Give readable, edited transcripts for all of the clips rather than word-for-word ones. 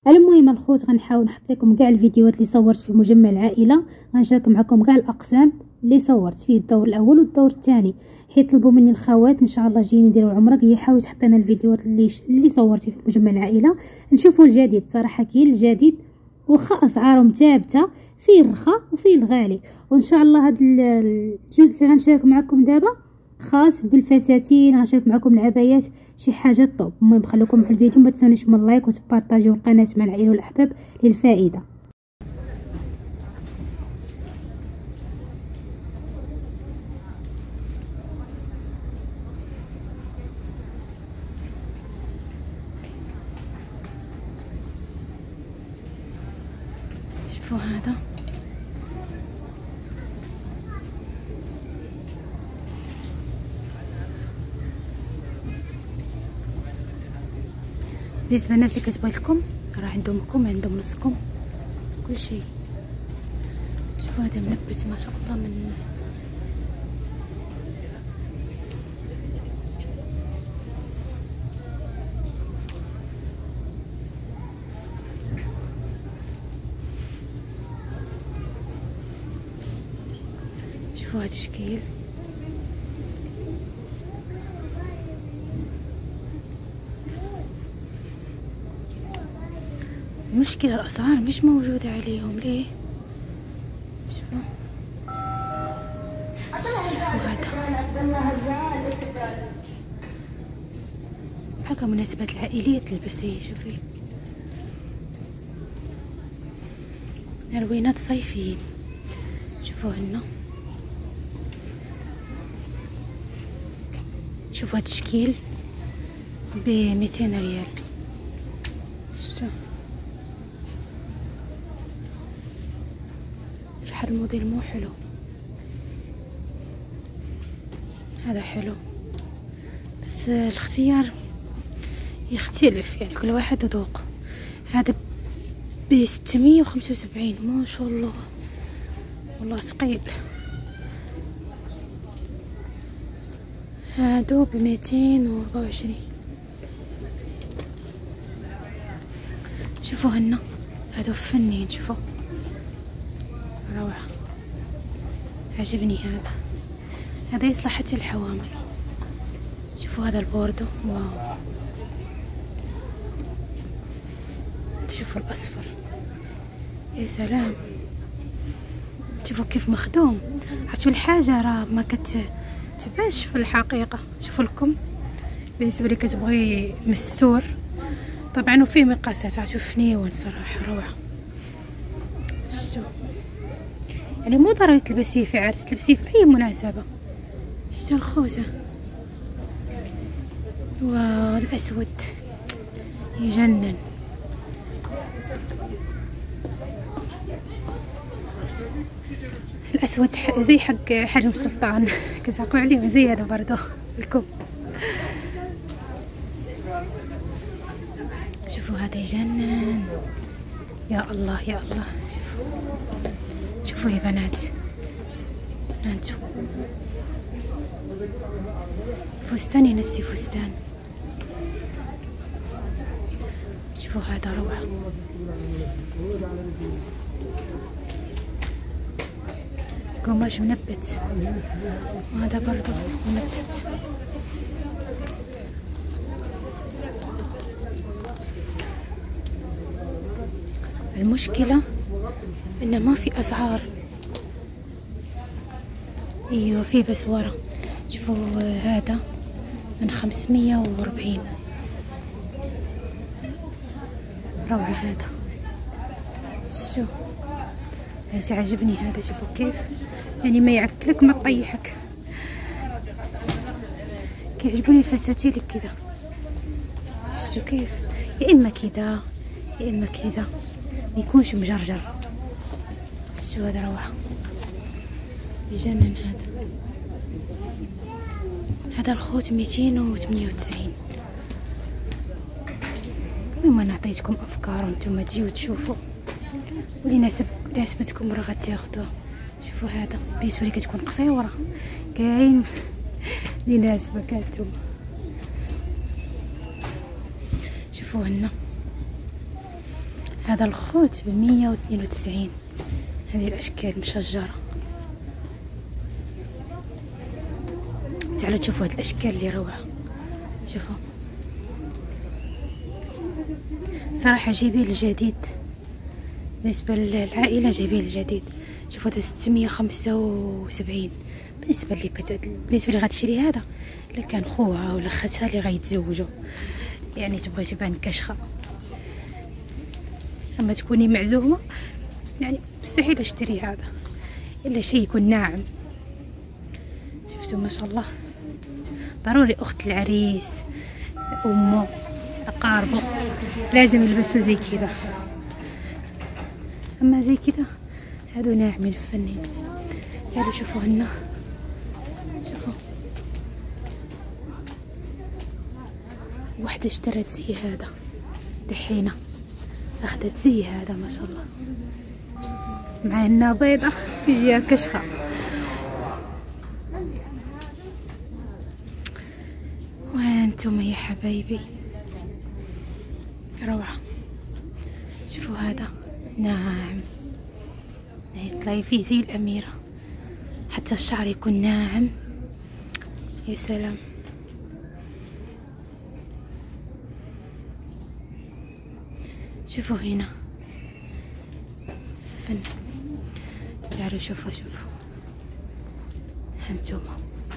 المهم الخوت غنحاول نحط لكم كاع الفيديوهات اللي صورت في مجمع العائله، غنشارك معكم كاع الاقسام اللي صورت فيه الدور الاول والدور الثاني، حيت طلبوا مني الخوات ان شاء الله جايين يديروا العمره، هي حاولت تحط لنا الفيديوهات اللي صورتي في مجمع العائله. نشوفوا الجديد، صراحه كاين الجديد واخا اسعارهم ثابته، فيه الرخا وفيه الغالي. وان شاء الله هذا الجزء اللي غنشارك معكم دابا خاص بالفساتين، غنشارك معكم العبايات، شي حاجه طوب. المهم خليكم مع الفيديو، ما تنسونيش من اللايك وتبارطاجيو القناه مع العائله والاحباب للفائده. شوفوا هذا بالنسبه للناس اللي كتبغي لكم، راه عندهم كم، عندهم نصكم، كل شيء. شوفوا هذا منبت ما شاء الله من شوفوا هذا الشكل. مشكلة الأسعار مش موجودة عليهم، ليه؟ شوفوا هذا حاجة مناسبات العائلية تلبسيه. شوفي الوينات صيفيين. شوفوا هنا، شوفوا هاد التشكيل ب200 ريال. صراحة الموديل مو حلو، هذا حلو بس الاختيار يختلف، يعني كل واحد ذوق. هذا ب675 ما شاء الله، والله ثقيل. هادو ب224. شوفوا هنا هادو فنين، شوفوا روعة، عجبني هذا يصلح حتى الحوامل. شوفوا هذا البوردو، واو. شوفوا الأصفر، يا سلام. شوفوا كيف مخدوم، عرفتوا الحاجة راه ما تبانش في الحقيقة. شوفوا الكم بالنسبة لي كتبغي مستور طبعا، وفيه مقاسات، عرفتوا فنيون صراحة روعة. شتو يعني مو ضروري تلبسيه في عرس، تلبسيه في اي مناسبة. شتو الخوذة، والاسود يجنن. الاسود زي حق حجم السلطان كتعقلوا عليه، زي هذا برضه الكم. شوفوا هذا يجنن، يا الله يا الله. شوفوا يا بنات، انتو فستان ينسي فستان. شوفوا هذا روعة. قماش منبت، وهذا برضو منبت. المشكلة إن ما في أسعار. ايوه في بس ورا. شوفوا هذا من 540، روعة هذا. شو هذا عجبني هذا، شوفوا كيف يعني ما يعكلك ما تطيحك. كيعجبوني الفساتين كذا، شو كيف، يا اما كذا يا اما كذا، ما يكونش مجرجر. شو هذا روعة، يجنن هذا الخوت 298. المهم انا عطيتكم افكار وانتم تجيو تشوفوا، واللي ناسبتكم راه غتاخدوه. شوفوا هذا بالنسبه لي كتكون قصيره، كاين اللي ناسبك هانتوما. شوفوا هنا هذا الخوت ب192. هذه الاشكال مشجره. تعالوا تشوفوا هاد الاشكال اللي روعه. شوفوا صراحه جايبين الجديد بالنسبه للعائله، جايبين الجديد. شوفوا هذا 675. بالنسبه اللي غتشري هذا، الا كان خوها ولا خاتها اللي غيتزوجوا، يعني تبغي تبان كشخه، اما تكوني معزومه يعني مستحيل اشتري هذا الا شيء يكون ناعم. شفتوا ما شاء الله. ضروري اخت العريس، امه، اقاربه لازم يلبسوا زي كذا. اما زي كذا هادو ناعمين فنين. تعالوا شوفوا هنا، شوفوا وحده اشترت زي هذا دحينه، اخذت زي هذا ما شاء الله، مع انها بيضه يجيها كشخه. وانتم يا حبايبي روعه. شوفوا هذا ناعم، تلاقي فيه زي الاميره، حتى الشعر يكون ناعم. يا سلام. شوفوا هنا فن. تعالوا شوفوا هانتوما.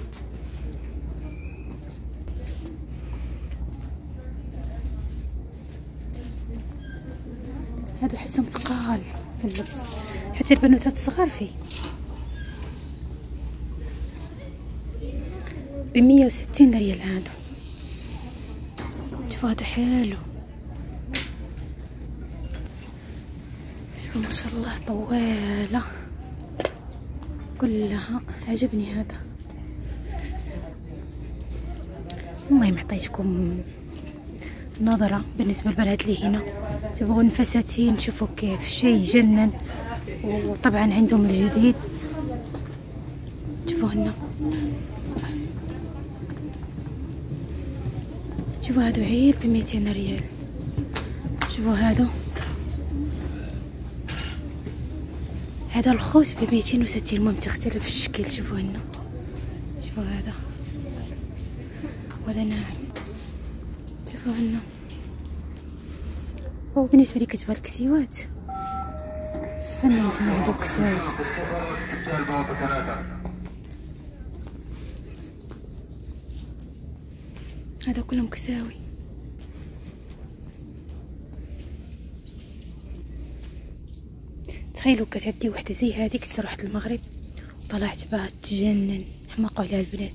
هادو حسهم ثقال في اللبس، حتى البنوتات الصغار فيه. ب160 ريال هادو. شوفوا هذا حلو. شوفوا ما شاء الله طوالة كلها. عجبني هذا. المهم عطيتكم نظرة بالنسبة للبنات اللي هنا تبغون فساتين. شوفوا كيف شيء يجنن. وطبعا عندهم الجديد. شوفوا هنا، شوفوا هادو عير ب200 ريال. شوفوا هذا الخوت ب260. المهم تختلف الشكل. شوفوا هنا، شوفوا هذا وهذا ناعم. شوفوا هنا. وبالنسبه لي كتبغى الكسيوات فنان. هنا عندهم كساوي. هذا كلهم كساوي. تخيلوا كتعدي وحده زي هذيك تروح المغرب وطلعت بها تجنن. حماقوا عليها البنات.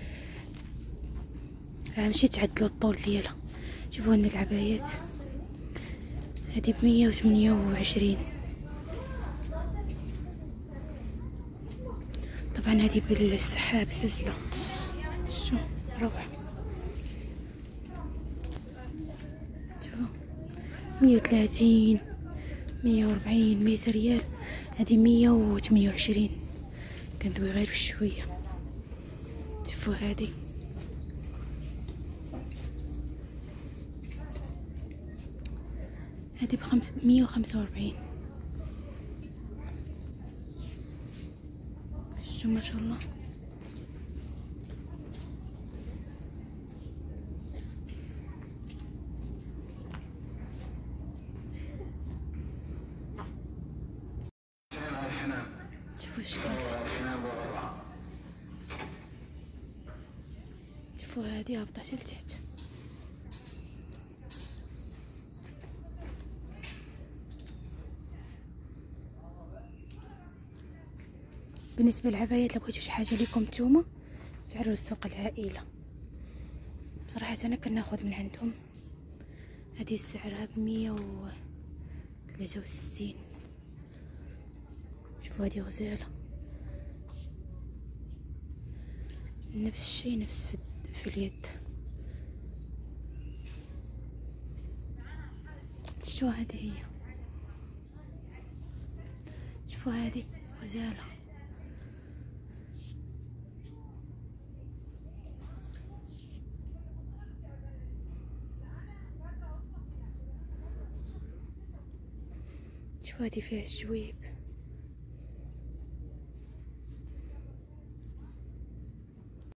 مشيت تعدلوا الطول ديالها. شوفوا هنا العبايات، هذه ب128. طبعا هذه بالسحاب سلسله. شو روعه. شوفوا 130 140 100 ريال. هذه 128. كندوي غير بشويه. شوفوا هذه ب145. شو ما شاء الله. شوفوا الشكالات. شوفوا هذه هابطة حتى لتحت. بالنسبه للعبايات، لو بغيتو شي حاجه ليكم نتوما تعالوا لسوق العائله. صراحه انا كناخذ من عندهم. هذه سعرها ب163. شوفوا هذه غزاله. نفس الشيء، نفس في اليد. شو هذه هي. شوفوا هذه غزاله. شوفوا هادي فيها الجويب.